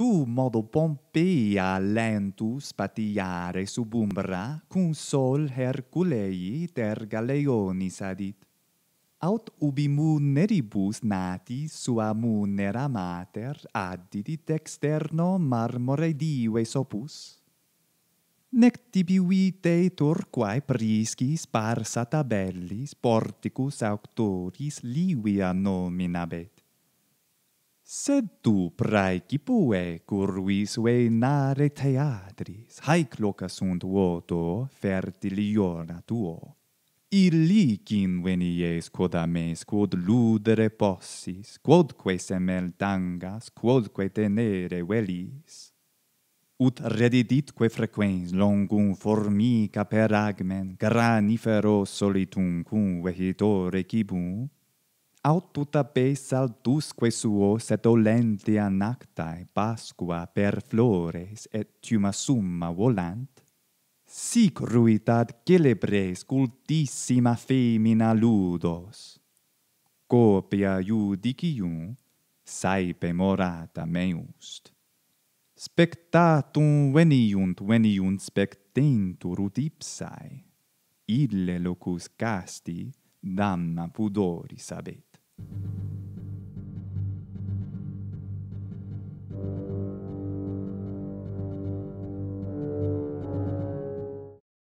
tu modo Pompeia lentus patiare subumbra, cum sol Herculei ter Galeonis adit. Aut ubi muneribus nati sua munera mater addidit externo marmore dives opus. Nec tibi videtur quae priscis parsata bellis porticus auctoris livia nominabet. Sed tu praecipue curvis venare theatris, haec loca sunt voto fertiliora tuo. Illicin venies quod a mes, quod ludere possis, quodque semel tangas, quodque tenere velis. Ut rediditque frequens longum formica per agmen, granifero solitum cum vehitore cibum, aut tuta pes altusque suos et olentia nactae pasqua per flores et tuma summa volant, sic ruitat celebres cultissima femina ludos. Copia judicium saepe morata meust. Spectatum veniunt spectentur ut ipsae. Ille locus casti damna pudoris habet.